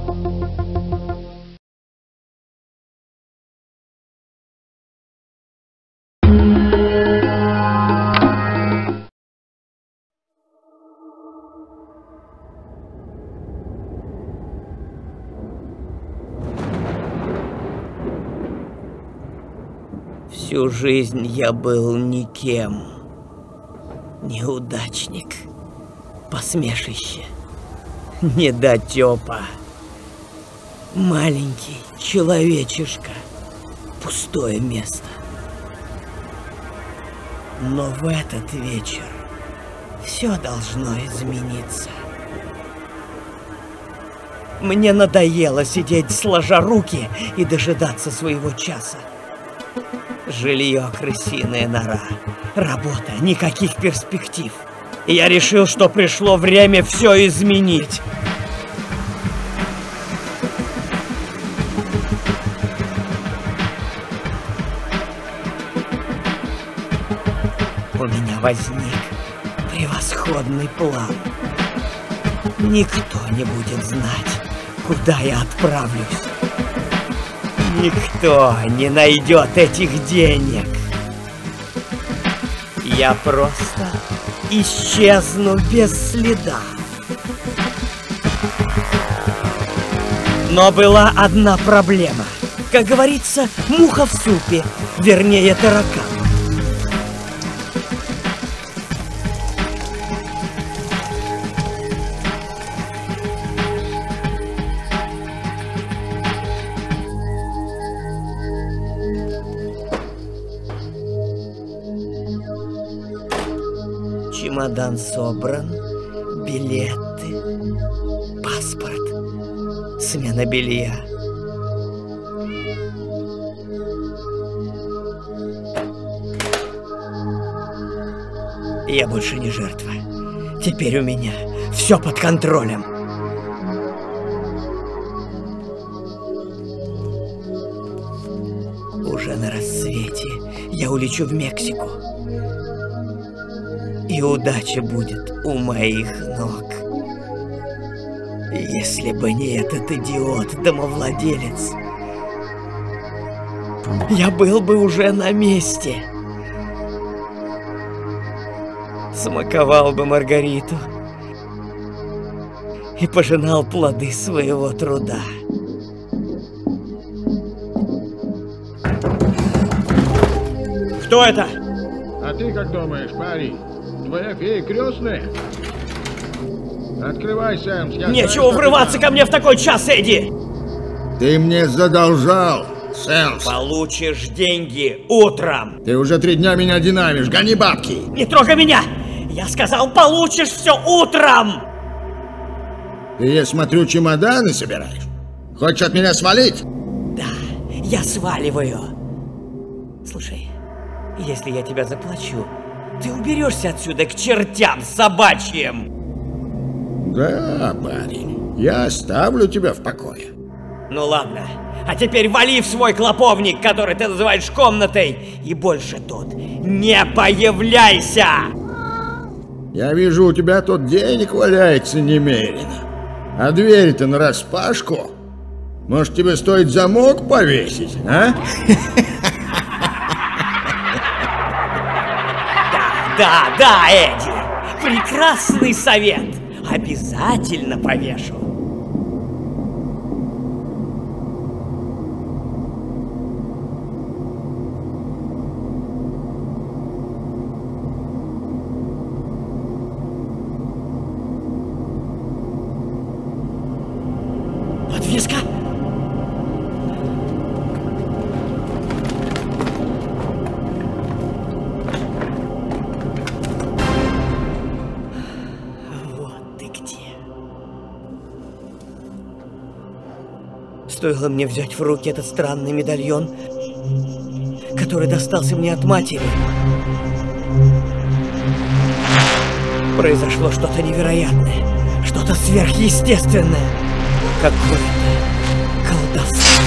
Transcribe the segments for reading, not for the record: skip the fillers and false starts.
Всю жизнь я был никем. Неудачник, посмешище, недотёпа, маленький человечишка, пустое место. Но в этот вечер все должно измениться. Мне надоело сидеть сложа руки и дожидаться своего часа. Жилье — крысиная нора. Работа — никаких перспектив. И я решил, что пришло время все изменить. У меня возник превосходный план. Никто не будет знать, куда я отправлюсь. Никто не найдет этих денег. Я просто исчезну без следа. Но была одна проблема. Как говорится, муха в супе, вернее, таракан. Чемодан собран, билеты, паспорт, смена белья. Я больше не жертва. Теперь у меня все под контролем. Уже на рассвете я улечу в Мексику. И удача будет у моих ног. Если бы не этот идиот-домовладелец, я был бы уже на месте. Смаковал бы Маргариту и пожинал плоды своего труда. Кто это? А ты как думаешь, парень? Твоя фея крестная? Открывай, Сэм. Нечего врываться ко мне в такой час, Эдди! Ты мне задолжал, Сэм. Получишь деньги утром. Ты уже 3 дня меня динамишь. Гони бабки. Не трогай меня! Я сказал, получишь все утром! Ты, я смотрю, чемоданы собираешь. Хочешь от меня свалить? Да, я сваливаю. Слушай, если я тебя заплачу, ты уберешься отсюда к чертям собачьим. Да, парень, я оставлю тебя в покое. Ну ладно, а теперь вали в свой клоповник, который ты называешь комнатой, и больше тут не появляйся! Я вижу, у тебя тут денег валяется немерено. А дверь-то нараспашку. Может, тебе стоит замок повесить, а? Да, Эдди, прекрасный совет. Обязательно повешу. Подвеска? Стоило мне взять в руки этот странный медальон, который достался мне от матери. Произошло что-то невероятное, что-то сверхъестественное, какое-то колдовство.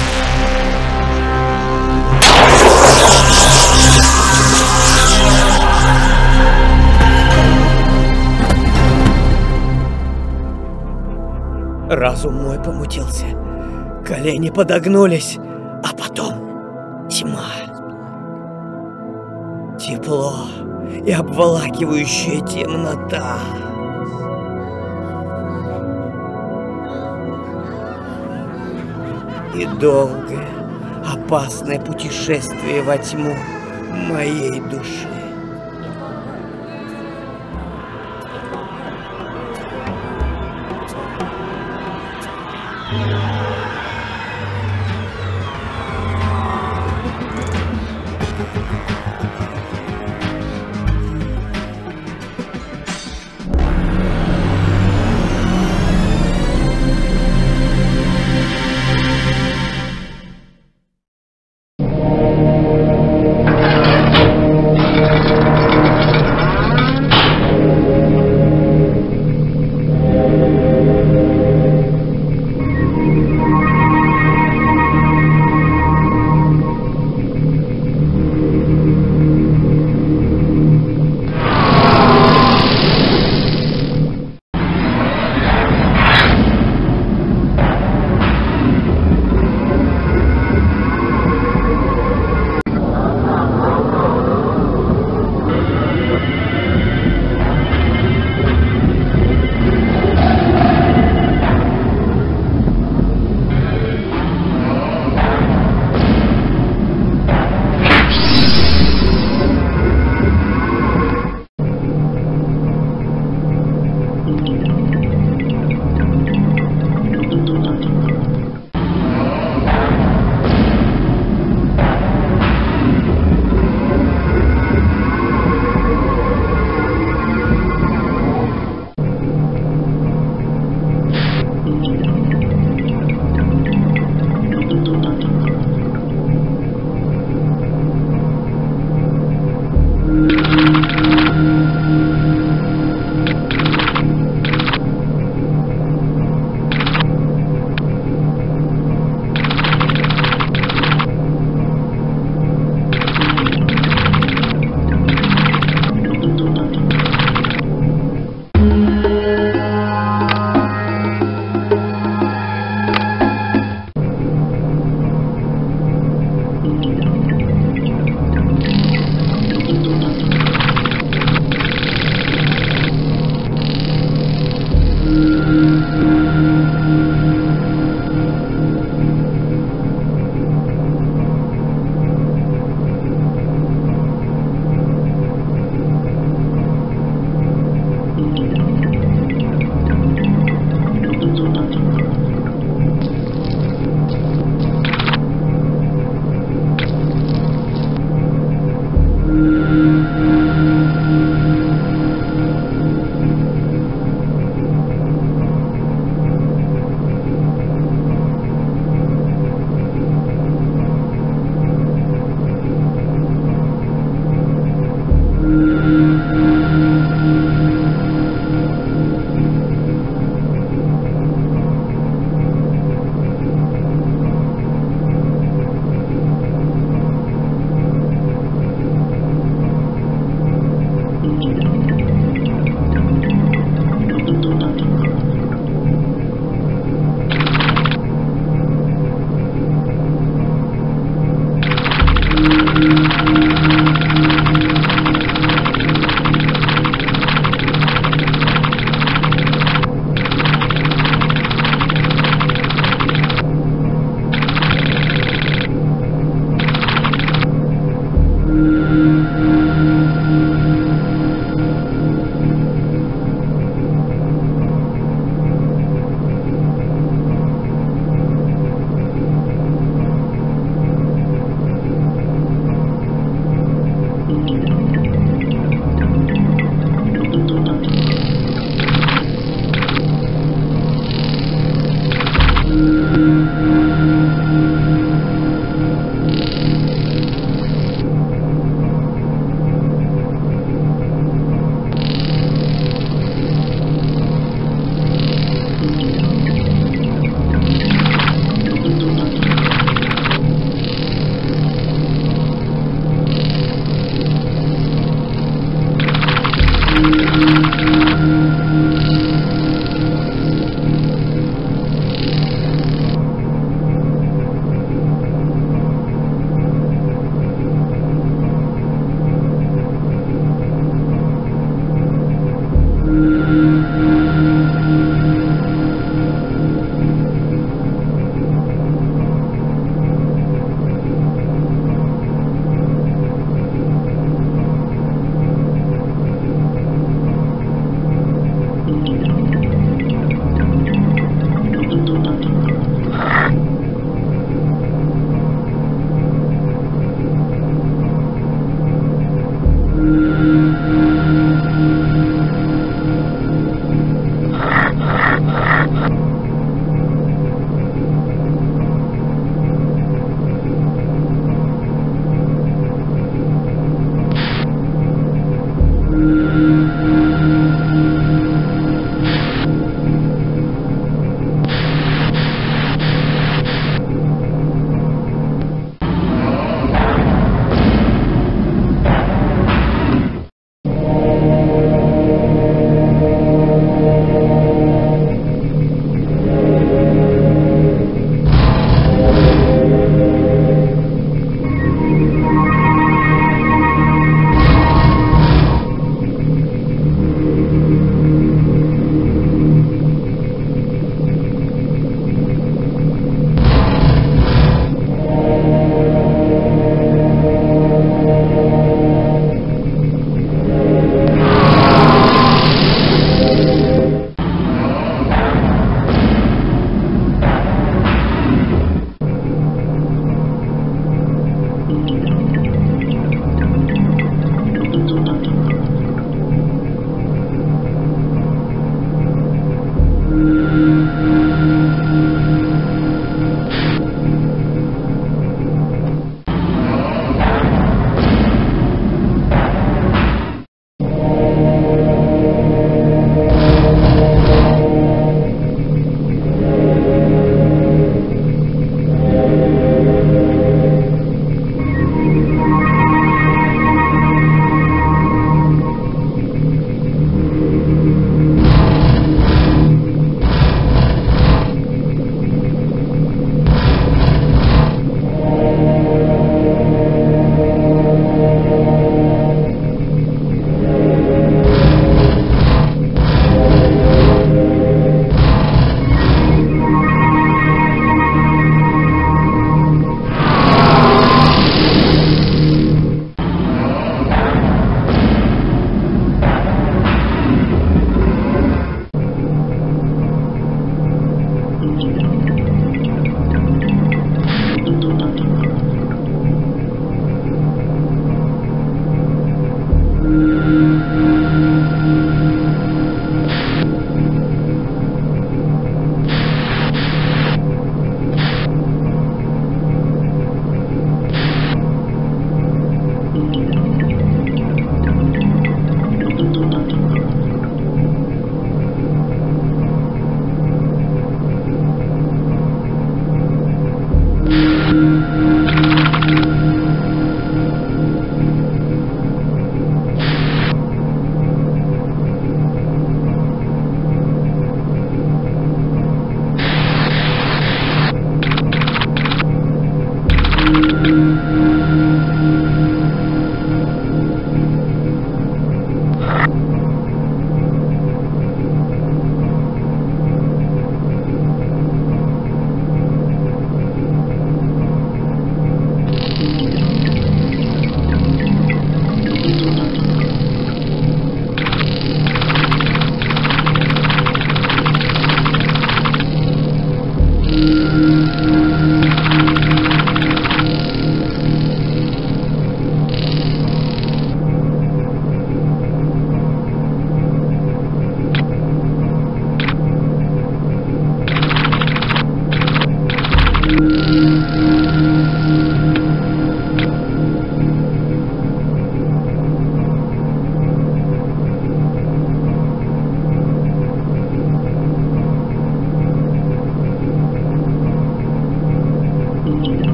Разум мой помутился, колени подогнулись, а потом тьма. Тепло и обволакивающая темнота. И долгое, опасное путешествие во тьму моей души.